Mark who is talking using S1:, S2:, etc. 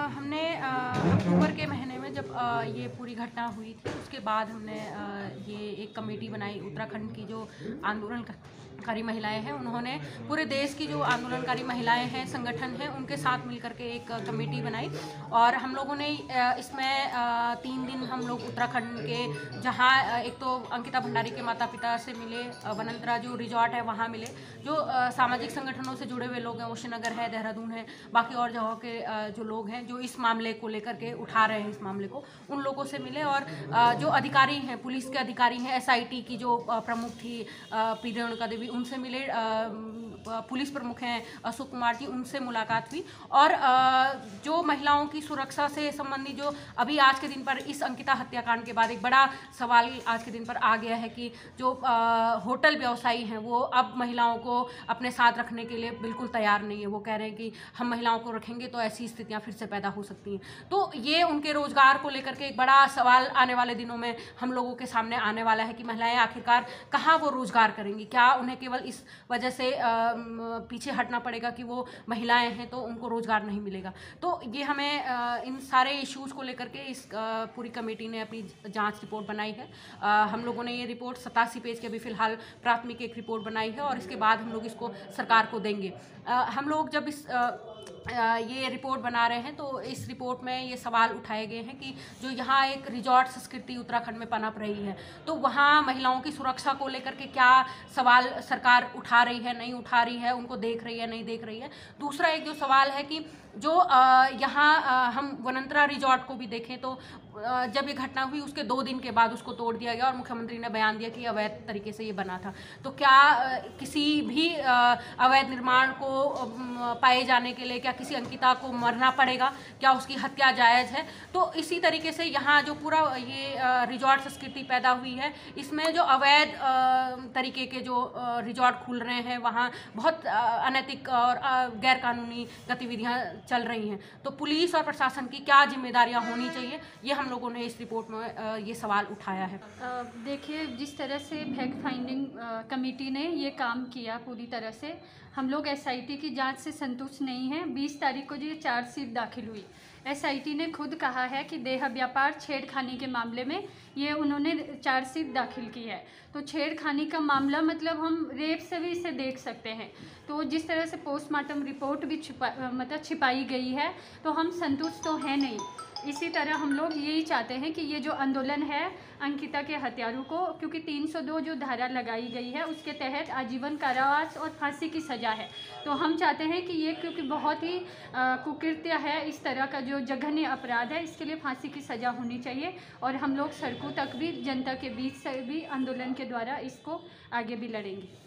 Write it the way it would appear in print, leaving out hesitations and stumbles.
S1: हमने अक्टूबर के महीने में जब ये पूरी घटना हुई थी उसके बाद हमने ये एक कमेटी बनाई। उत्तराखंड की जो आंदोलनकारी महिलाएं हैं, उन्होंने पूरे देश की जो आंदोलनकारी महिलाएं हैं, संगठन हैं, उनके साथ मिलकर के एक कमेटी बनाई। और हम लोगों ने इसमें 3 दिन हम लोग उत्तराखंड के, जहाँ एक तो अंकिता भंडारी के माता पिता से मिले, वनंतरा जो रिजॉर्ट है वहाँ मिले, जो सामाजिक संगठनों से जुड़े हुए लोग हैं, वो श्रीनगर है, देहरादून है, बाकी और जगहों के जो लोग हैं जो इस मामले को लेकर के उठा रहे हैं इस मामले को, उन लोगों से मिले। और जो अधिकारी हैं, पुलिस के अधिकारी हैं, SIT की जो प्रमुख थी पी रेणुका देवी, उनसे मिले। पुलिस प्रमुख हैं अशोक कुमार जी, उनसे मुलाकात हुई। और जो महिलाओं की सुरक्षा से संबंधित जो अभी आज के दिन पर इस अंकिता हत्याकांड के बाद एक बड़ा सवाल आज के दिन पर आ गया है कि जो होटल व्यवसायी हैं वो अब महिलाओं को अपने साथ रखने के लिए बिल्कुल तैयार नहीं है। वो कह रहे हैं कि हम महिलाओं को रखेंगे तो ऐसी स्थितियां फिर से पैदा हो सकती हैं। तो ये उनके रोजगार को लेकर के एक बड़ा सवाल आने वाले दिनों में हम लोगों के सामने आने वाला है कि महिलाएं आखिरकार कहाँ वो रोजगार करेंगी। क्या उन्हें केवल इस वजह से पीछे हटना पड़ेगा कि वो महिलाएं हैं तो उनको रोजगार नहीं मिलेगा। तो ये हमें इन सारे इश्यूज़ को लेकर के इस पूरी कमेटी ने अपनी जांच रिपोर्ट बनाई है। हम लोगों ने ये रिपोर्ट 87 पेज की अभी फ़िलहाल प्राथमिक एक रिपोर्ट बनाई है और इसके बाद हम लोग इसको सरकार को देंगे। हम लोग जब इस ये रिपोर्ट बना रहे हैं तो इस रिपोर्ट में ये सवाल उठाए गए हैं कि जो यहाँ एक रिजॉर्ट संस्कृति उत्तराखंड में पनप रही है, तो वहाँ महिलाओं की सुरक्षा को लेकर के क्या सवाल सरकार उठा रही है, नहीं उठा रही है, उनको देख रही है, नहीं देख रही है। दूसरा एक जो सवाल है कि जो यहाँ हम वनंतरा रिजॉर्ट को भी देखें तो जब ये घटना हुई उसके 2 दिन के बाद उसको तोड़ दिया गया और मुख्यमंत्री ने बयान दिया कि अवैध तरीके से ये बना था। तो क्या किसी भी अवैध निर्माण को पाए जाने के लिए क्या किसी अंकिता को मरना पड़ेगा? क्या उसकी हत्या जायज़ है? तो इसी तरीके से यहाँ जो पूरा ये रिजॉर्ट संस्कृति पैदा हुई है, इसमें जो अवैध तरीके के जो रिजॉर्ट खुल रहे हैं, वहाँ बहुत अनैतिक और गैरकानूनी गतिविधियाँ चल रही हैं। तो पुलिस और प्रशासन की क्या जिम्मेदारियाँ होनी चाहिए, ये हम लोगों ने इस रिपोर्ट में ये सवाल उठाया है।
S2: देखिए, जिस तरह से फैक्ट फाइंडिंग कमेटी ने ये काम किया, पूरी तरह से हम लोग SIT की जांच से संतुष्ट नहीं हैं। 20 तारीख को जो ये चार्जशीट दाखिल हुई, SIT ने खुद कहा है कि देह व्यापार छेड़खानी के मामले में ये उन्होंने चार्जशीट दाखिल की है। तो छेड़खानी का मामला मतलब हम रेप से भी इसे देख सकते हैं। तो जिस तरह से पोस्टमार्टम रिपोर्ट भी छिपाई गई है, तो हम संतुष्ट तो हैं नहीं। इसी तरह हम लोग यही चाहते हैं कि ये जो आंदोलन है अंकिता के हत्यारों को, क्योंकि 302 जो धारा लगाई गई है उसके तहत आजीवन कारावास और फांसी की सज़ा है। तो हम चाहते हैं कि ये, क्योंकि बहुत ही कुकृत्य है, इस तरह का जो जघन्य अपराध है, इसके लिए फांसी की सज़ा होनी चाहिए। और हम लोग सड़कों तक भी, जनता के बीच से भी आंदोलन के द्वारा इसको आगे भी लड़ेंगे।